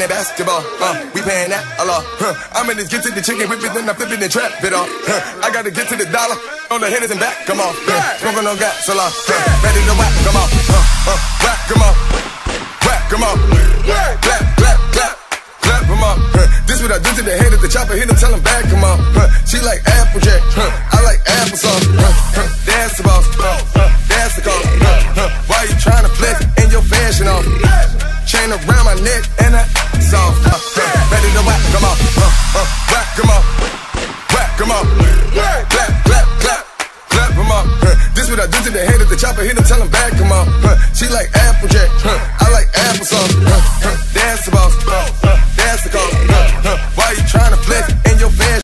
that basketball. We paying that a lot. I'm in this get to the chicken whip it, then I'm flipping the trap it off. I gotta get to the dollar on the hitters and back, come on. Smoking on gas a lot. Ready to whack, come on. Whack, come on. Whack, come on. Clap, clap, clap, clap, come on. This what I do to the head of the chopper, hit him, tell him back, come on. She like Applejack, I like applesauce. That's the boss, that's the cost. Why you trying to flex in your fashion off? Chain around my neck and I soft. Ready to whack, come on. Whack, come on. Whack, come on. Clap, clap, clap, clap, come on. This what I do to the head of the chopper, hit him, tell him back, come on. She like Applejack, I like applesauce.